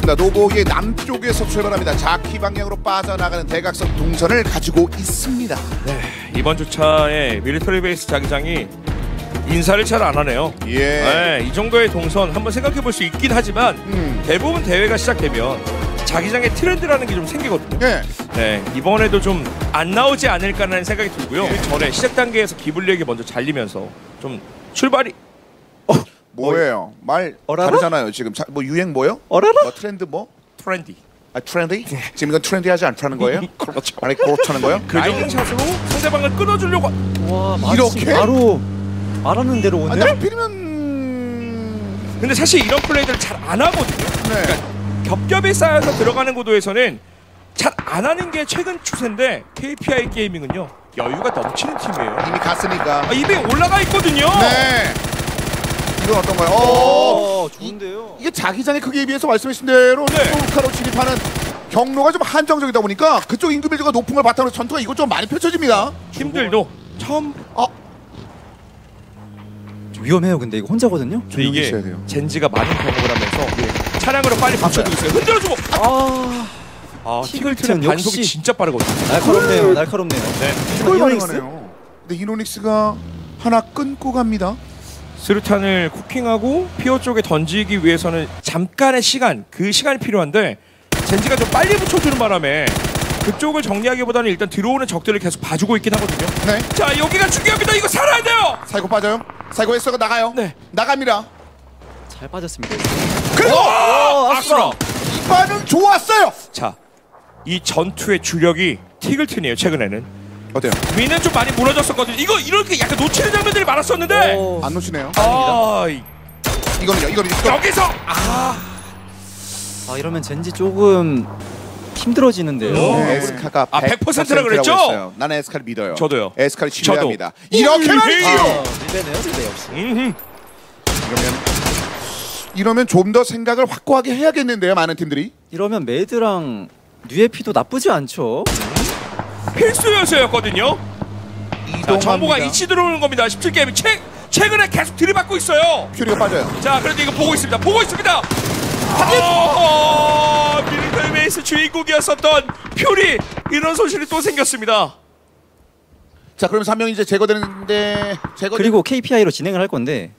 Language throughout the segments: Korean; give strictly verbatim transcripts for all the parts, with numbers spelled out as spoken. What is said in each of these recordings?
그렇습니다. 노보의 남쪽에서 출발합니다. 자키 방향으로 빠져나가는 대각선 동선을 가지고 있습니다. 네, 이번 주차에 밀리터리 베이스 자기장이 인사를 잘 안 하네요. 예. 네, 이 정도의 동선 한번 생각해 볼 수 있긴 하지만 음. 대부분 대회가 시작되면 자기장의 트렌드라는 게 좀 생기거든요. 예. 네, 이번에도 좀 안 나오지 않을까라는 생각이 들고요. 예. 전에 시작 단계에서 기블리에게 먼저 잘리면서 좀 출발이 뭐예요? 말 어라라? 다르잖아요. 지금 자, 뭐 유행 뭐요? 어라라? 뭐 트렌드 뭐? 트렌디. 아 트렌디? 지금 이건 트렌디하지 않다는 거예요? 그렇죠. 아니 그렇다는 거예요? 그 정도 샷으로 상대방을 끊어주려고. 와, 이렇게? 바로 말하는 대로 오네. 아니 하필이면 근데 사실 이런 플레이들을 잘 안 하거든요. 네. 그러니까 겹겹이 쌓여서 들어가는 구도에서는 잘 안 하는 게 최근 추세인데 케이피아이 게이밍은요 여유가 넘치는 팀이에요. 이미 갔으니까. 아, 입에 올라가 있거든요. 네. 이건 어떤가요? 오, 어, 좋은데요. 이게 자기장의 크기에 비해서 말씀하신 대로 네. 소카로 진입하는 경로가 좀 한정적이다 보니까 그쪽 인구 빌드가 높은 걸 바탕으로 전투가 이곳저곳 많이 펼쳐집니다. 팀들도 처음 어, 위험해요. 근데 이거 혼자거든요. 근데 이게 있어야 돼요. 젠지가 많은 경험을 하면서 예, 차량으로 빨리 받쳐주고 있어요. 흔들어주고. 아, 아, 티글튼 티글튼은 반속이 역시 진짜 빠르거든요. 날카롭네요. 날카롭네요. 네. 이걸 이노닉스? 가능하네요. 근데 이노닉스가 하나 끊고 갑니다. 스루탄을 쿠킹하고 피오 쪽에 던지기 위해서는 잠깐의 시간, 그 시간이 필요한데 젠지가 좀 빨리 붙여주는 바람에 그쪽을 정리하기보다는 일단 들어오는 적들을 계속 봐주고 있긴 하거든요. 네. 자, 여기가 중요합니다. 이거 살아야 돼요. 사이고 빠져요. 사이고 에스가 나가요. 네. 나갑니다. 잘 빠졌습니다. 그리고 오, 악수라. 이 반응 좋았어요. 자, 이 전투의 주력이 티글튼이에요. 최근에는 어때요? 위는 좀 많이 무너졌었거든요. 이거 이렇게 약간 놓치는 장면들이 많았었는데 오, 안 놓치네요. 아, 이- 이거는요. 이거는 이거. 여기서 아, 아, 이러면 젠지 조금 힘들어지는데요. 네, 에스카가 아, 백 퍼센트라 그랬죠? 했어요. 나는 에스카를 믿어요. 저도요. 에스카를 신뢰합니다. 저도. 이렇게 말이지요. 아, 리베네요, 리베 역시. 음흠. 이러면 이러면 좀 더 생각을 확고하게 해야겠는데요. 많은 팀들이. 이러면 메드랑 뉴에피도 나쁘지 않죠. 필수 요소였거든요. 자, 정보가 이동합니다. 이치 들어오는 겁니다. 십칠 게임 최, 최근에 계속 들이받고 있어요. 퓨리가 빠져요. 자, 그런데 이거 보고 있습니다. 보고 있습니다. 아, 밀리터리 베이스 주인공이었었던 퓨리, 이런 소식이 또 생겼습니다. 자, 그러면서 한 명이 이제 제거되는데 제거 그리고 케이피아이로 진행을 할 건데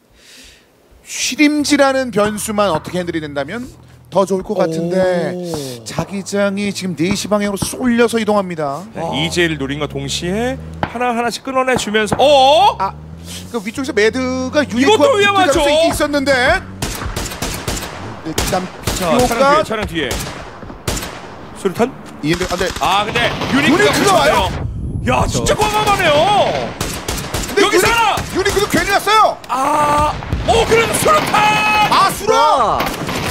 쉬림지라는 변수만 어떻게 핸들이 된다면 더 좋을 것 같은데 오. 자기장이 지금 네 시 방향으로 쏠려서 이동합니다. 네, 이제를 노린과 동시에 하나하나씩 끊어내주면서 어? 아, 그 위쪽에서 매드가 이것도 유니콘 위험하죠. 있었는데 일단 자, 차량 뒤에, 피오가 차량 뒤에 수류탄? 이인데 안돼. 아, 근데 유니크가 유니크가 와요? 붙였네요. 야, 진짜 과감하네요. 근데 여기 살아! 유니콘도 괜히 났어요. 아, 오, 그래도 수류탄! 아, 수라. 아,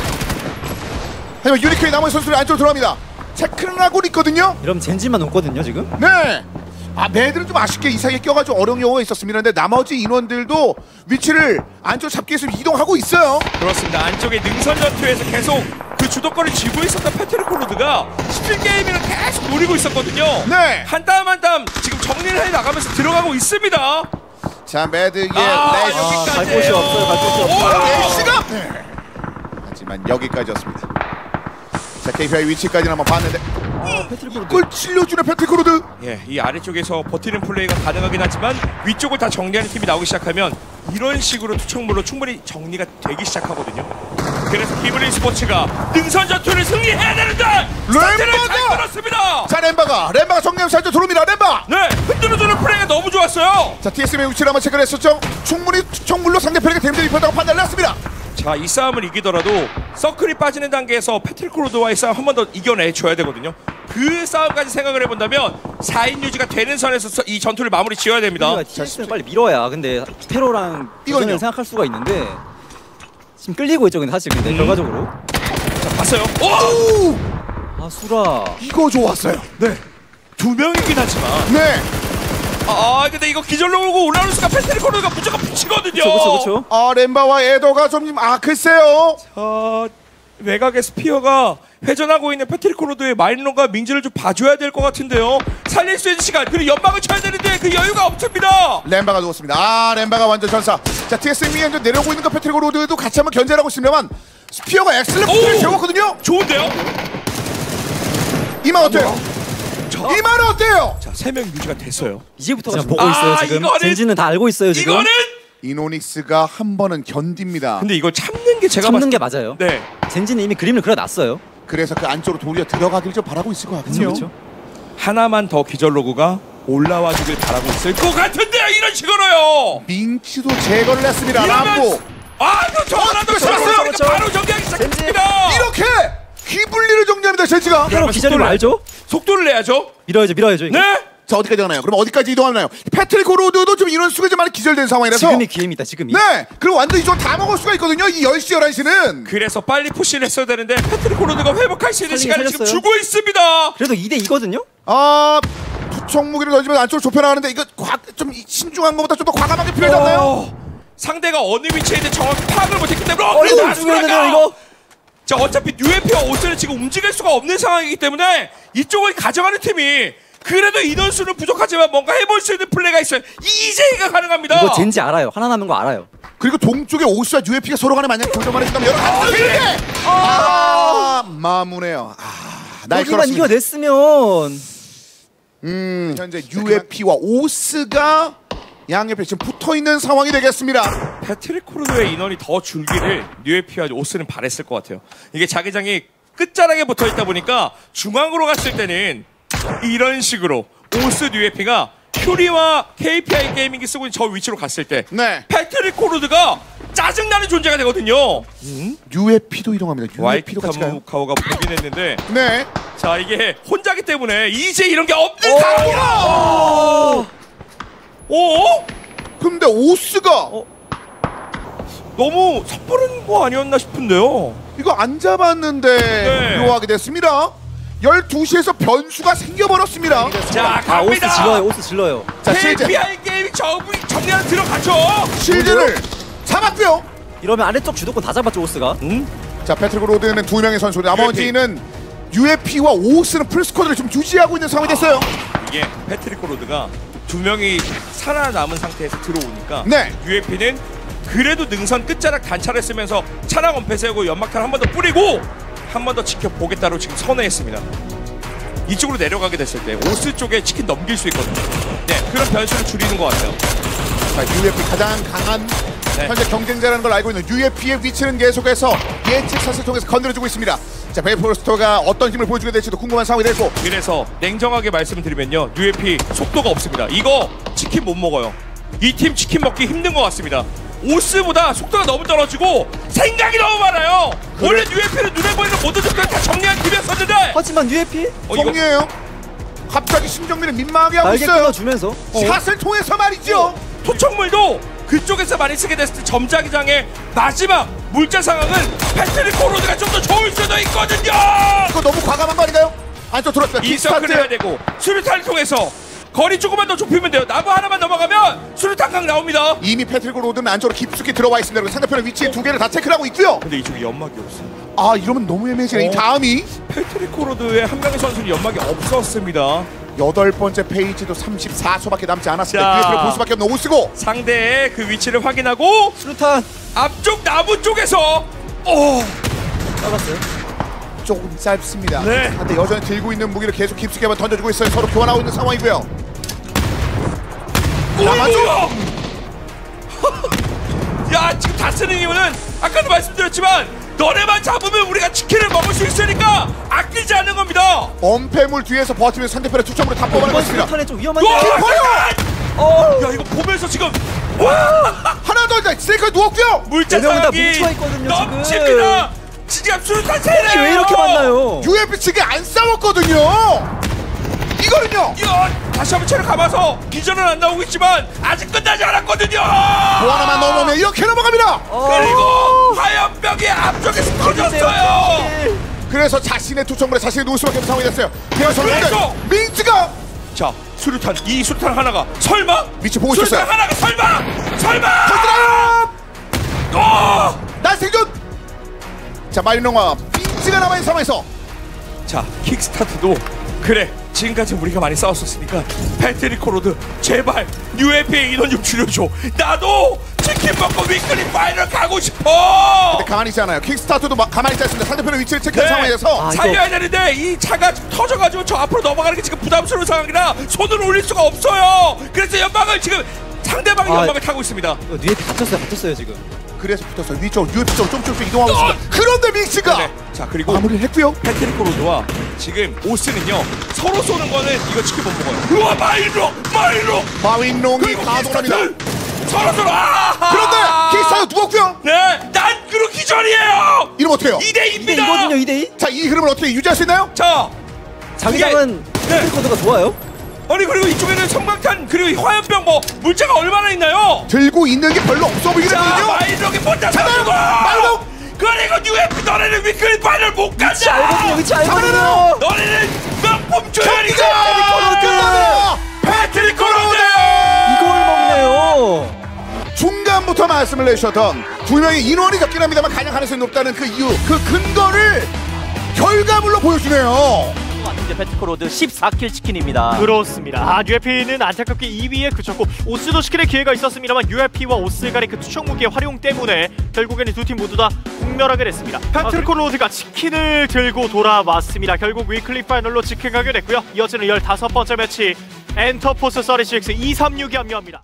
하지만 유니콘이 나머지 선수들이 안쪽으로 들어갑니다. 체크는 하고 있거든요. 이러면 젠지만 없거든요 지금. 네. 아, 매들은 좀 아쉽게 이 사이에 껴가지고 어려운 경우가 있었습니다. 근데 나머지 인원들도 위치를 안쪽 잡기 위해서 이동하고 있어요. 그렇습니다. 안쪽에 능선 전투에서 계속 그 주도권을 쥐고 있었던 패트릭 콜로드가 십칠 게임을 계속 노리고 있었거든요. 네. 한 땀 한 땀 지금 정리를 해 나가면서 들어가고 있습니다. 자, 매드의 아, 레이시. 아, 여기까지. 갈 곳이 없어요, 갈 곳이 없어요. 레이시가. 네. 하지만 여기까지였습니다. 자, 케이피아이 위치까지는 한번 봤는데 패트릭으로 이걸 찔러주는 패트리코로드. 예, 이 아래쪽에서 버티는 플레이가 가능하긴 하지만 위쪽을 다 정리하는 팀이 나오기 시작하면 이런 식으로 투척물로 충분히 정리가 되기 시작하거든요. 그래서 기블린 스포츠가 능선 전투를 승리해야 되는데 스타트를 잘 끊었습니다. 자, 렘바가 렘바가 정리하면서 살짝 들어옵니다. 렘바. 네, 흔들어주는 플레이가 너무 좋았어요. 자, 티에스엠의 위치를 한번 체크를 했었죠. 충분히 투척물로 상대편에게 데미지 입혔다고 판단을 했습니다. 자, 이 싸움을 이기더라도 서클이 빠지는 단계에서 패트릭 콜로드와의 싸움 한 번 더 이겨내줘야 되거든요. 그 싸움까지 생각을 해본다면 사 인 유지가 되는 선에서 이 전투를 마무리 지어야 됩니다. 티에스는 빨리 밀어야. 근데 테로랑 이거는요? 이거는 생각할 수가 있는데 지금 끌리고 있죠. 근데 사실 근데 음. 결과적으로 자, 봤어요. 오! 오! 아 수라 이거 좋았어요. 네, 두 명이긴 하지만 네. 아, 근데 이거 기절로 오고 올라오니까 패트릭 콜로드가 무조건 붙이거든요. 그쵸 그쵸 그쵸. 아, 렘바와 에더가 좀 아 글쎄요. 자, 외곽의 스피어가 회전하고 있는 패트릭 콜로드의 마인론과 민지를 좀 봐줘야 될 것 같은데요. 살릴 수 있는 시간, 그리고 연막을 쳐야 되는데 그 여유가 없습니다. 렘바가 누웠습니다. 아, 렘바가 완전 전사. 자, 티에스엠이 현재 내려오고 있는 그 패트리코 로드도 같이 한번 견제를 하고 있습니다만 스피어가 엑셀레프트를 세웠거든요. 좋은데요? 이만 어때요? 자, 이만은 어때요? 자, 세 명 유지가 됐어요. 이제부터가 자, 보고 아, 있어요 지금. 이거는- 젠지는 다 알고 있어요 지금. 이거는 이노닉스가 한 번은 견딥니다. 근데 이걸 참는 게 제가 참는 봤을 게 맞아요. 네. 젠지는 이미 그림을 그려놨어요. 그래서 그 안쪽으로 도리어 들어가길 좀 바라고 있을 것 같군요. 그렇죠. 하나만 더 기절 로그가 올라와 주길 바라고 있을 것 같은데요. 이런 식으로요. 민치도 제거를 했습니다. 이러면 람보 아, 이거 저 하나도 그렇죠, 잡았어요. 그렇죠, 그러니까 바로 정리하기 시작합니다. 이렇게 귀분리를 정리합니다. 젠지가. 바로 기절을 속도를- 알죠? 속도를 내야죠. 밀어야죠, 밀어야죠. 이거. 네. 자 어디까지 가나요? 그럼 어디까지 이동하나요? 패트릭 호로드도 좀 인원수가 좀 많이 기절된 상황이라서 지금이 기회입니다. 지금이. 네 그리고 완전히 이쪽 다 먹을 수가 있거든요. 이 열 시 열한 시는 그래서 빨리 푸시를 했어야 되는데 패트릭 코로드가 회복할 수 있는 살리긴 시간을 지금 살렸어요. 주고 있습니다. 그래도 이 대 이거든요. 아 부총 무기를 던지면 안쪽으로 좁혀나가는데 이거 과, 좀 신중한 것보다 좀 더 과감하게 필요하지 않나요? 어, 상대가 어느 위치에 있는지 정확히 파악을 못했기 때문에 어, 이거 어, 못 죽였는데요, 이거. 자, 어차피 유에피와 오스는 지금 움직일 수가 없는 상황이기 때문에 이쪽을 가져가는 팀이 그래도 인원수는 부족하지만 뭔가 해볼 수 있는 플레이가 있어요. 이제가 가능합니다. 이거 젠지 알아요. 하나 남은 거 알아요. 그리고 동쪽에 오스와 유에피가 서로 간에 만약 교전만 해준다면 여러 가지 필요해. 아 마무네요. 아 여기만 날카롭습니다. 이겨냈으면 음 현재 유에피와 오스가 양옆에 지금 붙어 있는 상황이 되겠습니다. 패트릭 코르도의 인원이 더 줄기를 뉴에피와 오스는 바랬을 것 같아요. 이게 자기장이 끝자락에 붙어 있다 보니까 중앙으로 갔을 때는 이런 식으로 오스 뉴에피가 퓨리와 케이피아이 게이밍이 쓰고 있는 저 위치로 갔을 때 네 패트릭 코르드가 짜증나는 존재가 되거든요. 유에피도 이동합니다. 유에피도 같이 가요. 와이카무카오가 보긴 했는데 네. 자, 이게 혼자기 때문에 이제 이런 게 없는 오! 상황이라. 오! 근데 오스가 어? 너무 섣부른 거 아니었나 싶은데요. 이거 안 잡았는데 네. 묘하게 됐습니다. 열두 시에서 변수가 생겨버렸습니다. 자, 아 오스 갑니다. 질러요. 오스 질러요. 자 실제 케이피아이 게임이 정부 정리하러 들어가죠. 실드를 잡았고요. 이러면 아래쪽 주도권 다 잡았죠 오스가. 음? 자 패트릭 로드는 두 명의 선수 나머지는 유에피와 오스는 풀스쿼드를 좀 유지하고 있는 상황이 됐어요. 이게 패트릭 코로드가 두 명이 살아남은 상태에서 들어오니까 네. 유에피는 그래도 능선 끝자락 단차를 쓰면서 차량 원패 세우고 연막탄 한 번 더 뿌리고 한 번 더 지켜보겠다로 지금 선회했습니다. 이쪽으로 내려가게 됐을 때 오스 쪽에 치킨 넘길 수 있거든요. 네, 그런 변수를 줄이는 것 같아요. 자 유에피 가장 강한 네. 현재 경쟁자라는 걸 알고 있는 유에피의 위치는 계속해서 예측 사슬 통해서 건드려주고 있습니다. 자 베이포스터가 어떤 힘을 보여주게 될지도 궁금한 상황이 되고 그래서 냉정하게 말씀드리면요, 유에피 속도가 없습니다. 이거 치킨 못 먹어요. 이 팀 치킨 먹기 힘든 것 같습니다. 오스보다 속도가 너무 떨어지고 생각이 너무 많아요. 원래 유에피는 눈에 보이는 모든 것들을 다 정리한 팀이었었는데 하지만 유에피 어, 이거 정리해요. 갑자기 신정민을 민망하게 하고 날개 있어요. 끊어주면서 어. 샷을 통해서 말이죠. 토촉물도 그쪽에서 많이 쓰게 됐을 때 점자기장의 마지막 물자 상황은 패트릭 코로드가 좀 더 좋을 수도 있거든요. 이거 너무 과감한 거 아닌가요? 안쪽 들어왔다. 이서클 해야 되고 수류탄을 통해서 거리 조금만 더 좁히면 돼요. 나무 하나만 넘어가면 수류탄 강 나옵니다. 이미 패트릭 로드는 안쪽으로 깊숙이 들어와 있습니다. 그리고 상대편의 위치에 두 개를 다 체크를 하고 있고요. 근데 이쪽에 연막이 없어요. 아 이러면 너무 애매해지네. 이 어. 다음이 패트릭 코로드의 한 명의 선수는 연막이 없었습니다. 여덟 번째 페이지도 삼십사 초밖에 남지 않았습니다. 자. 유에피를 볼 수밖에 없는 오스고. 상대의 그 위치를 확인하고 수류탄 앞쪽 나무 쪽에서 오! 잘랐어요. 조금 짧습니다. 네. 근데 여전히 들고 있는 무기를 계속 깊숙이 한번 던져주고 있어요. 서로 교환하고 있는 상황이고요. 나가죠. 야, 지금 다 쓰는 이유는 아까도 말씀드렸지만 너네만 잡으면 우리가 치킨을 먹을 수 있으니까 아끼지 않는 겁니다. 엄폐물 뒤에서 버티면서 상대편의 투점으로 다 뽑아내고 이번 있습니다. 수류탄에 좀 와, 위험한데. 어! 야, 이거 보면서 지금 와! 하나 더 이제 스테이크에 누웠고요. 물자 네 명은 다 상황이 뭉쳐있거든요, 지금. 넘칩니다. 지금 수류탄 세례요. 이게 왜 이렇게 많나요? 유에피 측이 안 싸웠거든요. 이거는요. 이거 다시 한번 체력 감아서 기전은 안 나오고 있지만 아직 끝나지 않았거든요. 뭐 하나만 넘어오면 이렇게 넘어갑니다. 그리고 화염병이 앞쪽에서 터졌어요. 그래서 자신의 투척물에 자신이 누울 수밖에 없는 상황이 됐어요. 그래서 그래서! 민트가 자, 수류탄 이 수류탄 하나가 설마 위치 보고 수류탄 있었어요. 하나가 설마 설마 터뜨려요. 어! 난 생존. 자 마리노와 민트가 남아있는 상황에서 자, 킥스타트도 그래, 지금까지 우리가 많이 싸웠었으니까 패트릭 코로드 제발 유에피의 인원 좀 줄여줘. 나도 치킨 먹고 위크 위클리 파이널 가고 싶어. 근데 가만히 있지 않아요. 킥스타트도 마, 가만히 있지 않습니다. 상대편의 위치를 체크한 네. 상황에서 아, 살려야 되는데 이 차가 터져가지고 저 앞으로 넘어가는 게 지금 부담스러운 상황이라 손을 올릴 수가 없어요. 그래서 연막을 지금 상대방이 아, 연막을 타고 있습니다. 어, 뒤에 갇혔어요, 갇혔어요 지금. 그래서 붙었어요. 위쪽 유에프쪽 좀 좀 이동하고 어! 있습니다. 그런데 믹스가 네. 자 그리고 마무리를 했고요. 패트리코 로드와 지금 오스는요 서로 쏘는 거는 이거 치킨 못 먹어요. 우와 마이로 마이로 마윈롱이 그리고 가동합니다. 킥스타트! 서로 서로 아 그런데 킥스타트 누웠고요. 네난 그렇기 전이에요. 이러면 어떡해요? 이 대 이입니다. 이대 이거든요, 이 대 이. 자, 이 흐름을 어떻게 유지할 수 있나요? 자 자기장은 네. 패트리코드가 좋아요. 아니 그리고 이쪽에는 성광탄 그리고 화염병 뭐 물자가 얼마나 있나요? 들고 있는 게 별로 없어 보이긴 자 하거든요. 마이록이 먼저 잡아요! 잡고 마이록! 그리고 유에프 너네는 위클리 파이널 못 위치 알거든요, 간다. 위치 잡아내요! 알거든요. 너네는 명품 조연이가 경기가 끝납니다. 패트리코 로드. 이걸 먹네요. 중간부터 말씀을 내주셨던 두 명의 인원이 적긴 합니다만 가장 가능성이 높다는 그 이유, 그 근거를 결과물로 보여주네요. 왔는데 패트코로드 십사 킬 치킨입니다. 그렇습니다. 아, 유에프는 안타깝게 이 위에 그쳤고 오스도 시킬의 기회가 있었습니다만 유에프와 오스 간의 그 투척 무기의 활용 때문에 결국에는 두 팀 모두 다 공멸하게 됐습니다. 패트리코 로드가 치킨을 들고 돌아왔습니다. 결국 위클리 파이널로 직행하게 됐고요. 이어지는 열다섯 번째 매치 엔터포스 삼십육 이백삼십육이 합류합니다.